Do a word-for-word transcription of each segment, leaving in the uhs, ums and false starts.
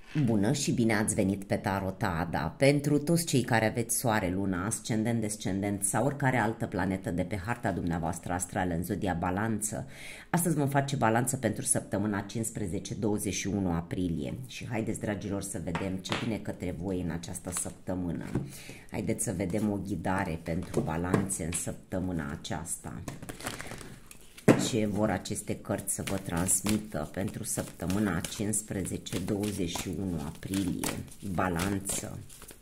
Bună și bine ați venit pe Tarot Ada. Pentru toți cei care aveți soare, luna, ascendent, descendent sau oricare altă planetă de pe harta dumneavoastră astrală în zodia Balanță, astăzi vom face balanță pentru săptămâna cincisprezece douăzeci și unu aprilie. Și haideți, dragilor, să vedem ce vine către voi în această săptămână. Haideți să vedem o ghidare pentru balanțe în săptămâna aceasta. Ce vor aceste cărți să vă transmită pentru săptămâna cincisprezece douăzeci și unu aprilie? Balanță.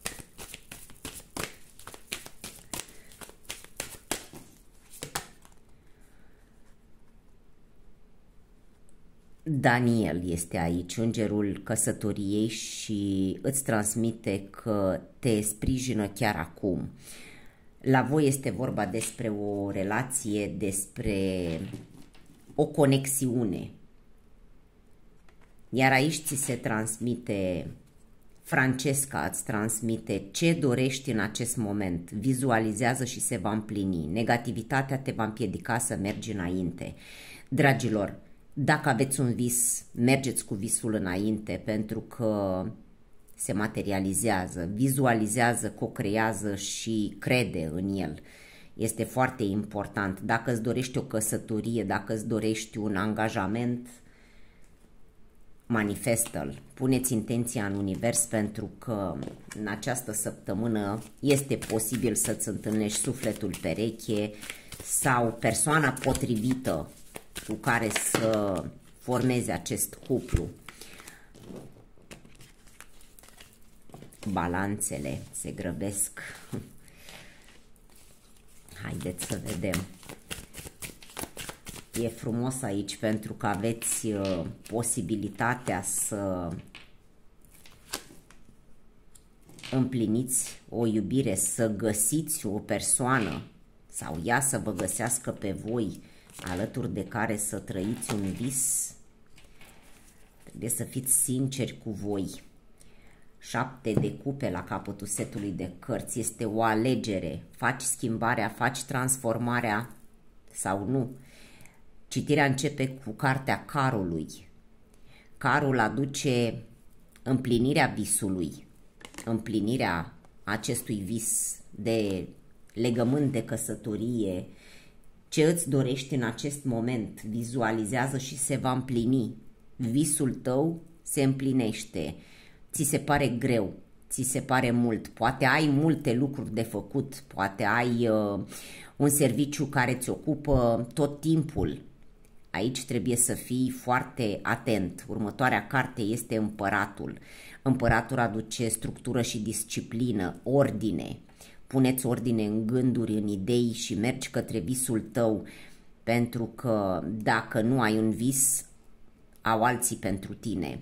Daniel este aici, îngerul căsătoriei, și îți transmite că te sprijină chiar acum. La voi este vorba despre o relație, despre o conexiune. Iar aici ți se transmite, Francesca îți transmite ce dorești în acest moment. Vizualizează și se va împlini. Negativitatea te va împiedica să mergi înainte. Dragilor, dacă aveți un vis, mergeți cu visul înainte, pentru că se materializează, vizualizează, co-creează și crede în el. Este foarte important. Dacă îți dorești o căsătorie, dacă îți dorești un angajament, manifestă-l. Puneți intenția în univers, pentru că în această săptămână este posibil să-ți întâlnești sufletul pereche sau persoana potrivită cu care să formezi acest cuplu. Balanțele se grăbesc. Haideți să vedem. E frumos aici pentru că aveți uh, posibilitatea să împliniți o iubire, să găsiți o persoană sau ea să vă găsească pe voi, alături de care să trăiți un vis. Trebuie să fiți sinceri cu voi. Șapte de cupe la capătul setului de cărți. Este o alegere. Faci schimbarea, faci transformarea sau nu. Citirea începe cu cartea Carului. Carul aduce împlinirea visului, împlinirea acestui vis de legământ, de căsătorie. Ce îți dorești în acest moment, vizualizează și se va împlini. Visul tău se împlinește. Ți se pare greu, ți se pare mult, poate ai multe lucruri de făcut, poate ai uh, un serviciu care ți ocupă tot timpul. Aici trebuie să fii foarte atent. Următoarea carte este Împăratul. Împăratul aduce structură și disciplină, ordine. Puneți ordine în gânduri, în idei și mergi către visul tău, pentru că dacă nu ai un vis, au alții pentru tine.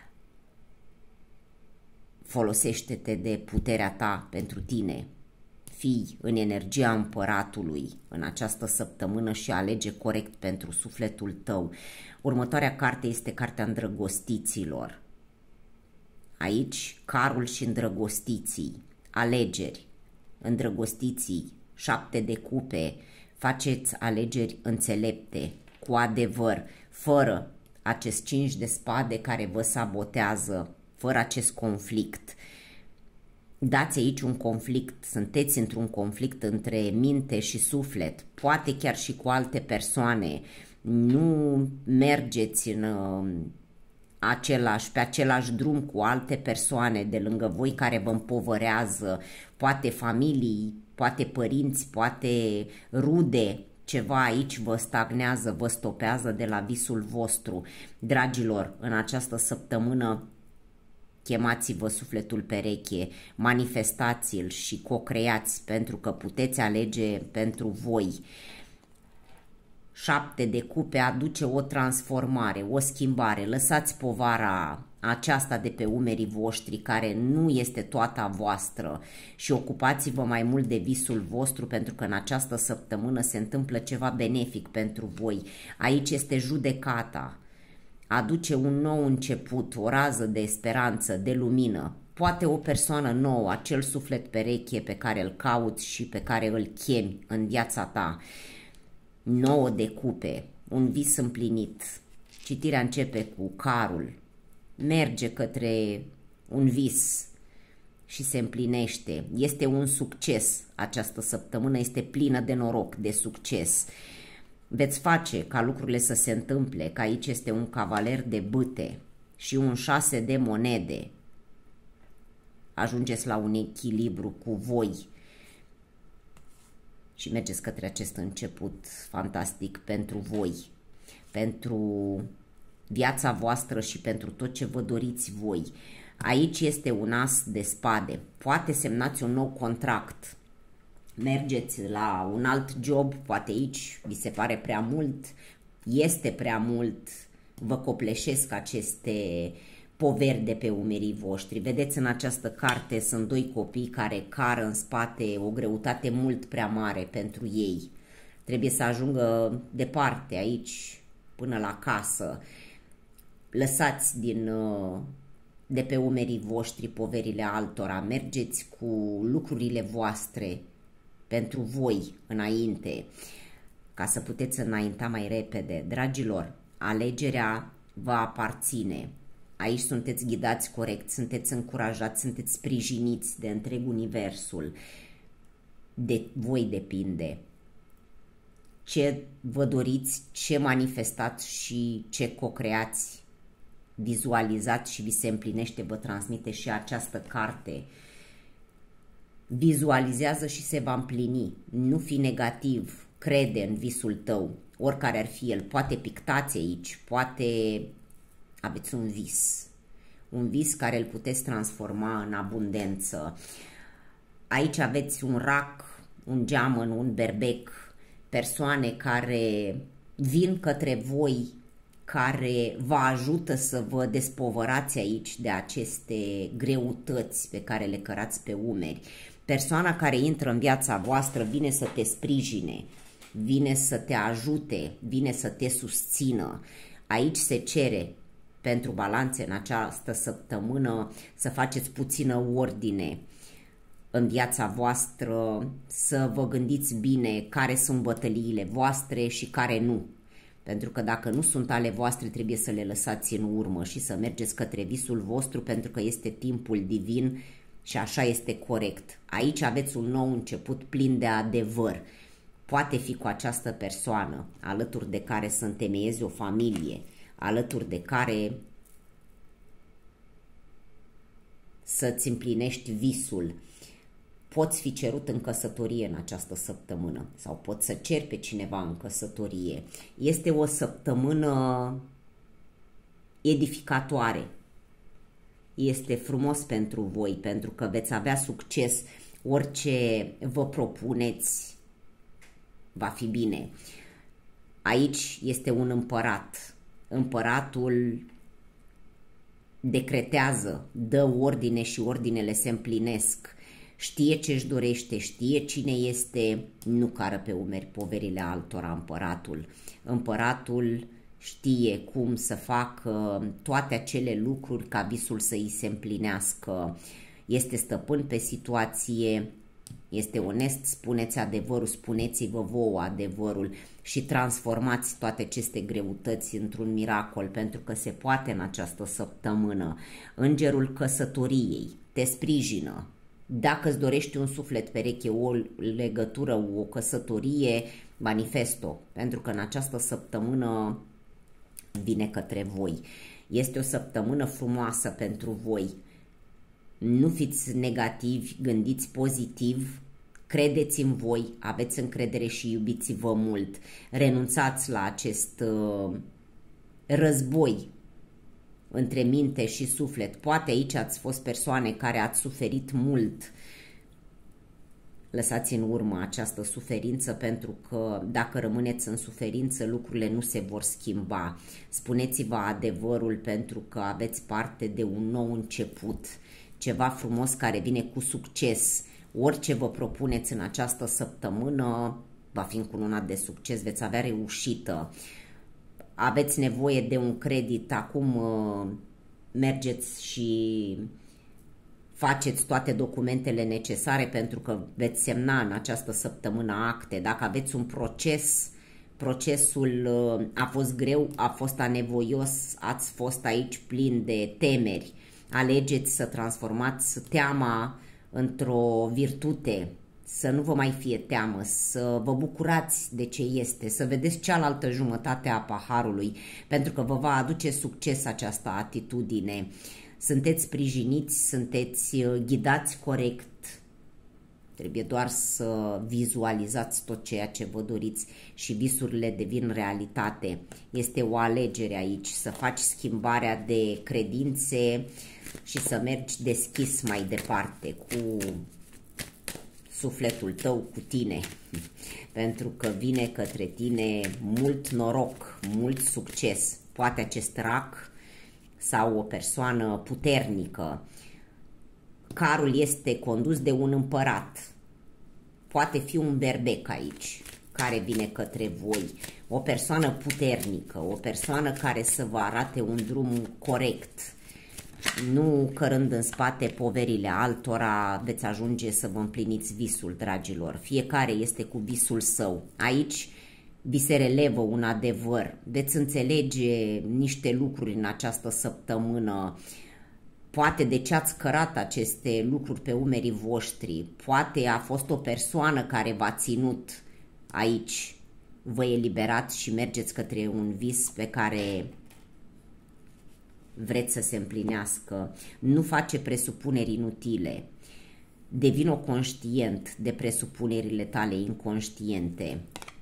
Folosește-te de puterea ta pentru tine. Fii în energia împăratului în această săptămână și alege corect pentru sufletul tău. Următoarea carte este cartea Îndrăgostiților. Aici, Carul și îndrăgostiții. Alegeri. Îndrăgostiții. Șapte de cupe. Faceți alegeri înțelepte, cu adevăr, fără acest cinci de spade care vă sabotează, fără acest conflict. Dați aici un conflict, sunteți într-un conflict între minte și suflet, poate chiar și cu alte persoane. Nu mergeți în uh, același, pe același drum cu alte persoane de lângă voi care vă împovărează, poate familii, poate părinți, poate rude. Ceva aici vă stagnează, vă stopează de la visul vostru. Dragilor, în această săptămână chemați-vă sufletul pereche, manifestați-l și co-creați, pentru că puteți alege pentru voi. Șapte de cupe aduce o transformare, o schimbare. Lăsați povara aceasta de pe umerii voștri care nu este toată a voastră și ocupați-vă mai mult de visul vostru, pentru că în această săptămână se întâmplă ceva benefic pentru voi. Aici este judecata. Aduce un nou început, o rază de speranță, de lumină. Poate o persoană nouă, acel suflet pereche pe care îl cauți și pe care îl chemi în viața ta. Nouă de cupe, un vis împlinit. Citirea începe cu Carul. merge către un vis și se împlinește. Este un succes această săptămână, este plină de noroc, de succes. Veți face ca lucrurile să se întâmple, că aici este un cavaler de bâte și un șase de monede. Ajungeți la un echilibru cu voi și mergeți către acest început fantastic pentru voi, pentru viața voastră și pentru tot ce vă doriți voi. Aici este un as de spade. Poate semnați un nou contract. Mergeți la un alt job, poate aici vi se pare prea mult, este prea mult, vă copleșesc aceste poveri de pe umerii voștri. Vedeți, în această carte sunt doi copii care cară în spate o greutate mult prea mare pentru ei. Trebuie să ajungă departe aici, până la casă. Lăsați din, de pe umerii voștri poverile altora, mergeți cu lucrurile voastre pentru voi înainte, ca să puteți înainta mai repede. Dragilor, alegerea vă aparține. Aici sunteți ghidați corect, sunteți încurajați, sunteți sprijiniți de întreg universul. De voi depinde ce vă doriți, ce manifestați și ce co-creați, vizualizați și vi se împlinește, vă transmite și această carte. Vizualizează și se va împlini. Nu fi negativ, crede în visul tău, oricare ar fi el. Poate pictați aici, poate aveți un vis, un vis care îl puteți transforma în abundență. Aici aveți un rac, un geamăn, un berbec, persoane care vin către voi, care vă ajută să vă despovărați aici de aceste greutăți pe care le cărați pe umeri. Persoana care intră în viața voastră vine să te sprijine, vine să te ajute, vine să te susțină. Aici se cere pentru balanțe în această săptămână să faceți puțină ordine în viața voastră, să vă gândiți bine care sunt bătăliile voastre și care nu. Pentru că dacă nu sunt ale voastre, trebuie să le lăsați în urmă și să mergeți către visul vostru, pentru că este timpul divin și așa este corect. Aici aveți un nou început plin de adevăr. Poate fi cu această persoană alături de care să întemeiezi o familie, alături de care să-ți împlinești visul. Poți fi cerut în căsătorie în această săptămână sau poți să ceri pe cineva în căsătorie. Este o săptămână edificatoare. Este frumos pentru voi, pentru că veți avea succes. Orice vă propuneți va fi bine. Aici este un împărat. Împăratul decretează, dă ordine și ordinele se împlinesc. Știe ce își dorește, știe cine este, nu cară pe umeri poverile altora împăratul. Împăratul știe cum să facă toate acele lucruri ca visul să îi se împlinească. Este stăpân pe situație, este onest, spuneți adevărul, spuneți-vă vouă adevărul și transformați toate aceste greutăți într-un miracol, pentru că se poate în această săptămână. Îngerul căsătoriei te sprijină. Dacă îți dorești un suflet pereche, o legătură, o căsătorie, manifest-o, pentru că în această săptămână vine către voi. Este o săptămână frumoasă pentru voi. Nu fiți negativi, gândiți pozitiv, credeți în voi, aveți încredere și iubiți-vă mult. Renunțați la acest uh, război între minte și suflet. Poate aici ați fost persoane care ați suferit mult. Lăsați în urmă această suferință, pentru că dacă rămâneți în suferință, lucrurile nu se vor schimba. Spuneți-vă adevărul, pentru că aveți parte de un nou început, ceva frumos care vine cu succes. Orice vă propuneți în această săptămână va fi încununat de succes, veți avea reușită. Aveți nevoie de un credit, acum mergeți și faceți toate documentele necesare, pentru că veți semna în această săptămână acte. Dacă aveți un proces procesul a fost greu, a fost anevoios, ați fost aici plin de temeri. Alegeți să transformați teama într-o virtute, să nu vă mai fie teamă, să vă bucurați de ce este, să vedeți cealaltă jumătate a paharului, pentru că vă va aduce succes această atitudine. Sunteți sprijiniți, sunteți ghidați corect. Trebuie doar să vizualizați tot ceea ce vă doriți și visurile devin realitate. Este o alegere aici, să faci schimbarea de credințe și să mergi deschis mai departe cu sufletul tău, cu tine. Pentru că vine către tine mult noroc, mult succes. Poate acest rac sau o persoană puternică. Carul este condus de un împărat. Poate fi un berbec aici, care vine către voi. O persoană puternică, o persoană care să vă arate un drum corect. Nu cărând în spate poverile altora, veți ajunge să vă împliniți visul, dragilor. Fiecare este cu visul său. Aici vi se relevă un adevăr. Veți înțelege niște lucruri în această săptămână. Poate de ce ați cărat aceste lucruri pe umerii voștri. Poate a fost o persoană care v-a ținut aici. Vă eliberați și mergeți către un vis pe care vreți să se împlinească. Nu face presupuneri inutile. Devino conștient de presupunerile tale inconștiente.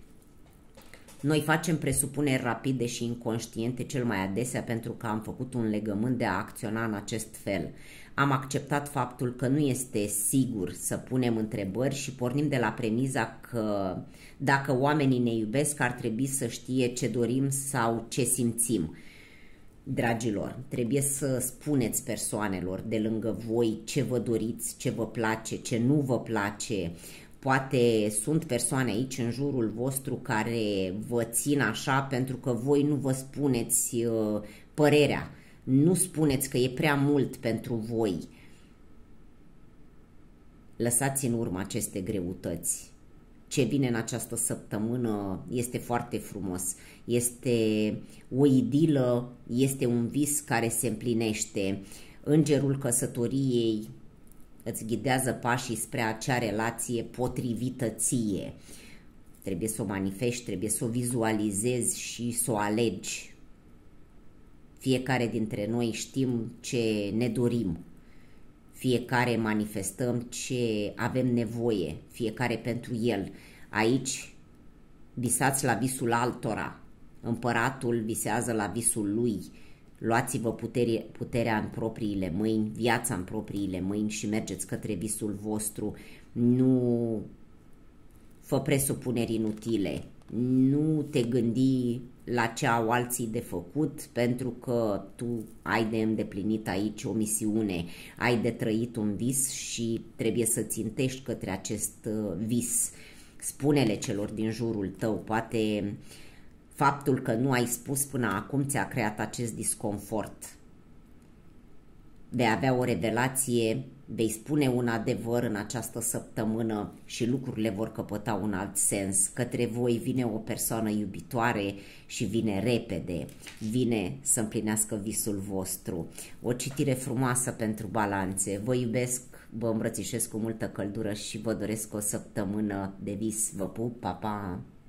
Noi facem presupuneri rapide și inconștiente cel mai adesea pentru că am făcut un legământ de a acționa în acest fel. Am acceptat faptul că nu este sigur să punem întrebări și pornim de la premiza că dacă oamenii ne iubesc, ar trebui să știe ce dorim sau ce simțim. Dragilor, trebuie să spuneți persoanelor de lângă voi ce vă doriți, ce vă place, ce nu vă place. Poate sunt persoane aici în jurul vostru care vă țin așa pentru că voi nu vă spuneți uh, părerea. Nu spuneți că e prea mult pentru voi. Lăsați în urmă aceste greutăți. Ce vine în această săptămână este foarte frumos. Este o idilă, este un vis care se împlinește. Îngerul căsătoriei îți ghidează pașii spre acea relație potrivită ție. Trebuie să o manifesti, trebuie să o vizualizezi și să o alegi. Fiecare dintre noi știm ce ne dorim. Fiecare manifestăm ce avem nevoie, fiecare pentru el. Aici visați la visul altora. Împăratul visează la visul lui. Luați-vă putere, puterea în propriile mâini, viața în propriile mâini și mergeți către visul vostru. Nu fă presupuneri inutile. Nu te gândi la ce au alții de făcut, pentru că tu ai de îndeplinit aici o misiune, ai de trăit un vis și trebuie să țintești către acest vis. Spune-le celor din jurul tău, poate faptul că nu ai spus până acum ți-a creat acest disconfort. Vei avea o revelație, vei spune un adevăr în această săptămână și lucrurile vor căpăta un alt sens. Către voi vine o persoană iubitoare și vine repede, vine să împlinească visul vostru. O citire frumoasă pentru balanțe. Vă iubesc, vă îmbrățișez cu multă căldură și vă doresc o săptămână de vis. Vă pup, pa, pa!